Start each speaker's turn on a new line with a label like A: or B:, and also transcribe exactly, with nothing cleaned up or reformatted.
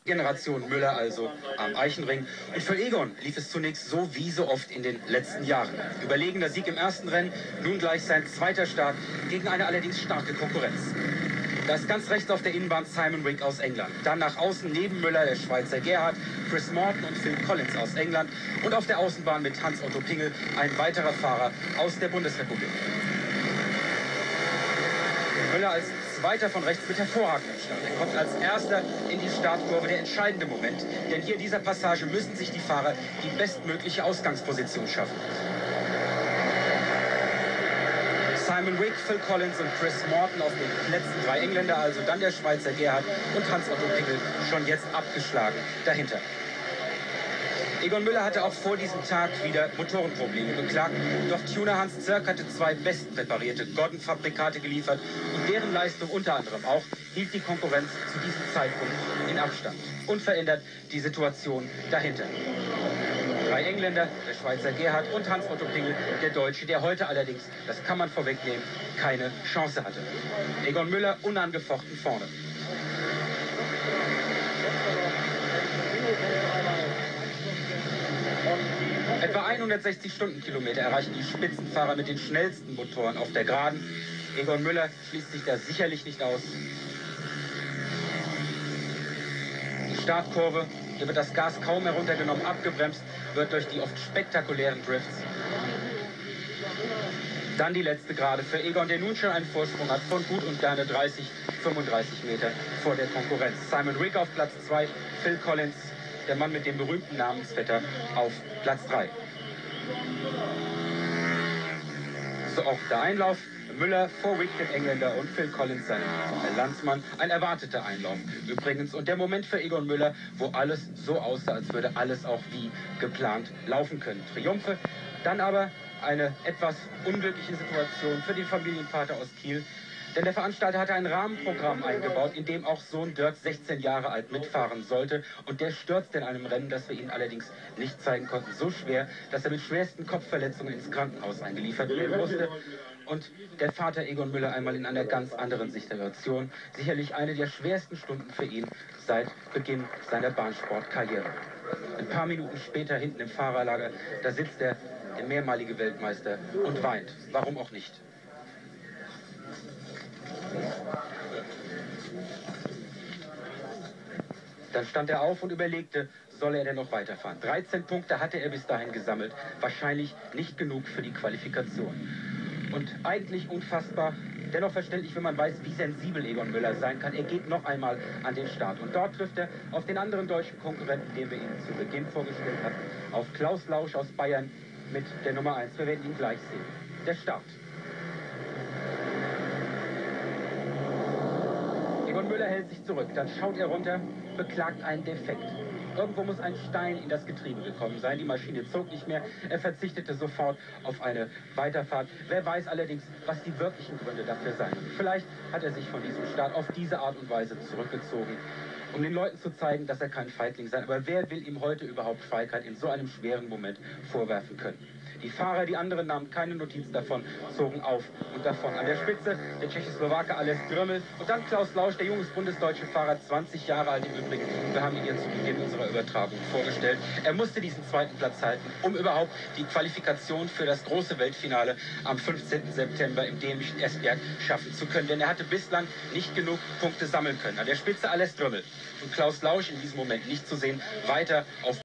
A: Generation Müller also am Eichenring. Und für Egon lief es zunächst so wie so oft in den letzten Jahren. Überlegener Sieg im ersten Rennen, nun gleich sein zweiter Start gegen eine allerdings starke Konkurrenz. Da ist ganz rechts auf der Innenbahn Simon Wick aus England. Dann nach außen neben Müller der Schweizer Gerhard, Chris Morton und Phil Collins aus England. Und auf der Außenbahn mit Hans-Otto Pingel ein weiterer Fahrer aus der Bundesrepublik. Müller als Zweiter von rechts mit hervorragendem Start. Er kommt als Erster in die Startkurve, der entscheidende Moment. Denn hier in dieser Passage müssen sich die Fahrer die bestmögliche Ausgangsposition schaffen. Simon Wick, Phil Collins und Chris Morton auf den letzten drei Engländer, also dann der Schweizer Gerhard und Hans-Otto Pingel schon jetzt abgeschlagen dahinter. Egon Müller hatte auch vor diesem Tag wieder Motorenprobleme beklagt. Doch Tuner Hans Zirk hatte zwei bestpräparierte Gordon-Fabrikate geliefert und deren Leistung unter anderem auch hielt die Konkurrenz zu diesem Zeitpunkt in Abstand. Unverändert die Situation dahinter. Drei Engländer, der Schweizer Gerhard und Hans-Otto Pingel, der Deutsche, der heute allerdings, das kann man vorwegnehmen, keine Chance hatte. Egon Müller unangefochten vorne. Etwa hundertsechzig Stundenkilometer erreichen die Spitzenfahrer mit den schnellsten Motoren auf der Geraden. Egon Müller schließt sich da sicherlich nicht aus. Die Startkurve, hier wird das Gas kaum heruntergenommen, abgebremst, wird durch die oft spektakulären Drifts. Dann die letzte Gerade für Egon, der nun schon einen Vorsprung hat von gut und gerne dreißig, fünfunddreißig Meter vor der Konkurrenz. Simon Wick auf Platz zwei, Phil Collins, der Mann mit dem berühmten Namensvetter, auf Platz drei. So auch der Einlauf. Müller vor Wick, dem Engländer, und Phil Collins, sein Landsmann. Ein erwarteter Einlauf übrigens. Und der Moment für Egon Müller, wo alles so aussah, als würde alles auch wie geplant laufen können. Triumphe, dann aber eine etwas unglückliche Situation für den Familienvater aus Kiel. Denn der Veranstalter hatte ein Rahmenprogramm eingebaut, in dem auch Sohn Dirk, sechzehn Jahre alt, mitfahren sollte. Und der stürzte in einem Rennen, das wir Ihnen allerdings nicht zeigen konnten, so schwer, dass er mit schwersten Kopfverletzungen ins Krankenhaus eingeliefert werden musste. Und der Vater Egon Müller einmal in einer ganz anderen Situation. Sicherlich eine der schwersten Stunden für ihn seit Beginn seiner Bahnsportkarriere. Ein paar Minuten später hinten im Fahrerlager, da sitzt er, der mehrmalige Weltmeister, und weint. Warum auch nicht? Dann stand er auf und überlegte, soll er denn noch weiterfahren? dreizehn Punkte hatte er bis dahin gesammelt, wahrscheinlich nicht genug für die Qualifikation. Und eigentlich unfassbar, dennoch verständlich, wenn man weiß, wie sensibel Egon Müller sein kann. Er geht noch einmal an den Start. Und dort trifft er auf den anderen deutschen Konkurrenten, den wir Ihnen zu Beginn vorgestellt haben, auf Klaus Lausch aus Bayern mit der Nummer eins. Wir werden ihn gleich sehen. Der Start. Egon Müller hält sich zurück, dann schaut er runter, beklagt einen Defekt. Irgendwo muss ein Stein in das Getriebe gekommen sein. Die Maschine zog nicht mehr. Er verzichtete sofort auf eine Weiterfahrt. Wer weiß allerdings, was die wirklichen Gründe dafür seien. Vielleicht hat er sich von diesem Start auf diese Art und Weise zurückgezogen, um den Leuten zu zeigen, dass er kein Feigling sei. Aber wer will ihm heute überhaupt Feigheit in so einem schweren Moment vorwerfen können? Die Fahrer, die anderen, nahmen keine Notiz davon, zogen auf und davon. An der Spitze der Tschechoslowake Ales Grömel und dann Klaus Lausch, der junges bundesdeutsche Fahrer, zwanzig Jahre alt im Übrigen. Wir haben ihn hier zu Beginn unserer Übertragung vorgestellt. Er musste diesen zweiten Platz halten, um überhaupt die Qualifikation für das große Weltfinale am fünfzehnten September im dänischen Esbjerg schaffen zu können. Denn er hatte bislang nicht genug Punkte sammeln können. An der Spitze Ales Grömel und Klaus Lausch in diesem Moment nicht zu sehen, weiter auf